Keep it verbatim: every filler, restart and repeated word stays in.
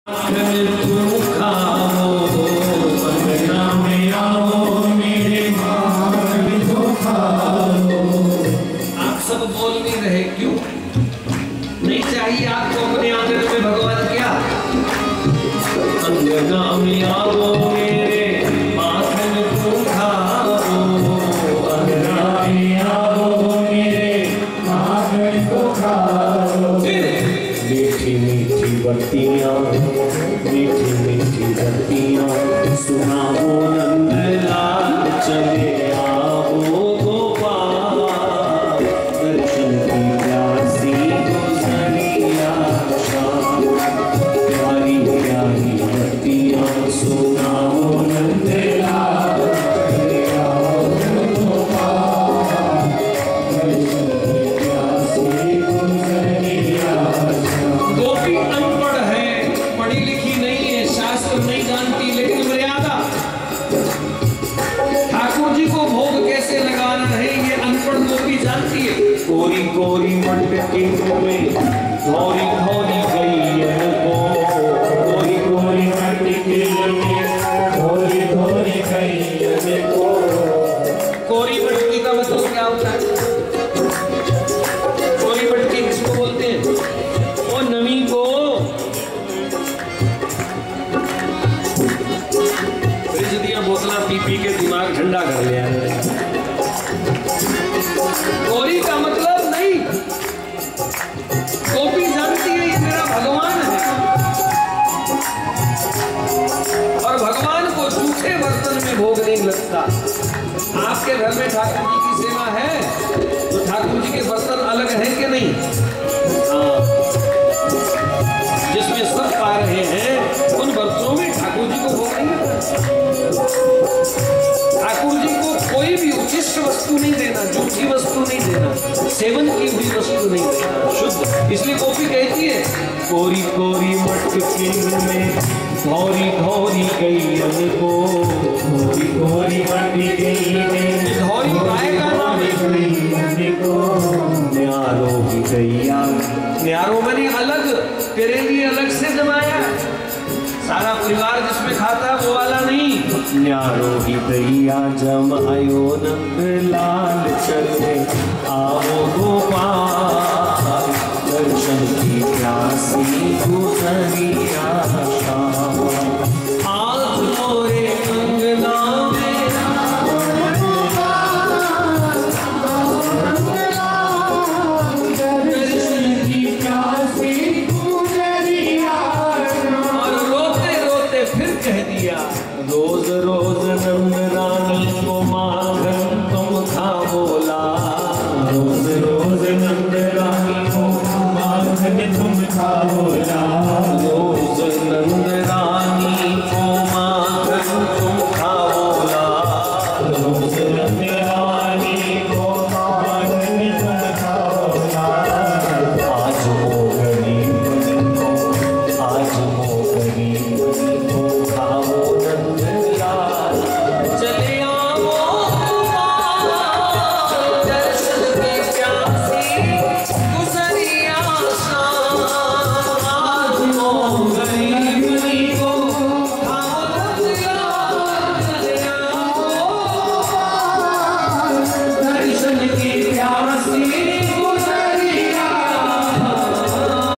आप सब बोल नहीं रहे, क्यों नहीं चाहिए आपको अपने आंगन में भगवान क्या? अंगना में आओ मेरे माखन को खाओ, अंगना में आओ मेरे माखन को खाओ। मीठी मीठी बत्तियां, मीठी मीठी बत्तियां, सुनाओ नंदलाल चले आओ गोपाल, दर्शन की प्यासी गुजरिया शाम, प्यारी प्यारी बत्तियां, सुनाओ नंदलाल चले आओ गोपाल, दर्शन की प्यासी गुजरिया शाम। गोपी अनपढ़ है, पढ़ी लिखी नहीं है, शास्त्र नहीं जानती, लेकिन मर्यादा ठाकुर जी को भोग कैसे लगाना है ये अनपढ़ गोपी जानती है। कोरी कोरी मटकी में धोरी धोरी गैयन को, कोरी कोरी मटकी में धोरी धोरी गैयन को। कोरी मटकी का मतलब क्या होता है? कोरी मटकी किसको बोलते हैं? वो नमी को फ्रिज दिया बोतला पी पी के दिमाग ठंडा कर लिया। कोरी का मतलब नहीं, गोपी जानती है ये मेरा भगवान है, और भगवान को झूठे बर्तन में भोग नहीं लगता। आपके घर में ठाकुर जी की सेवा है तो ठाकुर जी के बर्तन अलग हैं कि नहीं? हाँ, जिसमें सब पा रहे हैं उन बर्तनों में ठाकुर जी को भोग नहीं लगता। ठाकुर जी को कोई भी उचिष्ट वस्तु नहीं देना, झूठी वस्तु नहीं देना, सेवन की हुई वस्तु नहीं देना, शुद्ध। इसलिए गोपी कहती है कोरी कोरी मटकी में धोरी धोरी गैयन को, कोरी कोरी मटकी में धौरी गाय का नाम है। गैयन को। न्यारो की गैया, न्यारो बनी अलग, तेरे लिए अलग से जमाया, सारा परिवार जिसमें खाता वो वाला नहीं। न्यारो की गैया जमायो नंदलाल चले आओ गोपाल, दर्शन की प्यासी गुजरिया